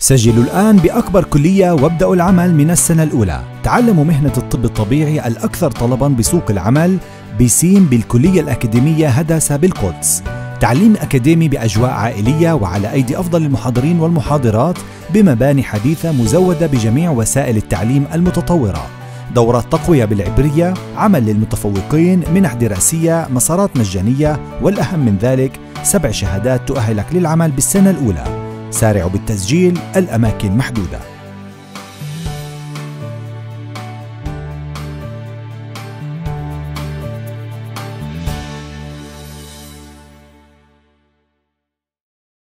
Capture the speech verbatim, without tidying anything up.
سجلوا الآن بأكبر كلية وابدأوا العمل من السنة الأولى. تعلموا مهنة الطب الطبيعي الأكثر طلباً بسوق العمل بسيم بالكلية الأكاديمية هداسة بالقدس. تعليم أكاديمي بأجواء عائلية وعلى أيدي أفضل المحاضرين والمحاضرات بمباني حديثة مزودة بجميع وسائل التعليم المتطورة. دورات تقوية بالعبرية، عمل للمتفوقين، منح دراسية، مسارات مجانية، والأهم من ذلك سبع شهادات تؤهلك للعمل بالسنة الأولى. سارعوا بالتسجيل، الأماكن محدودة.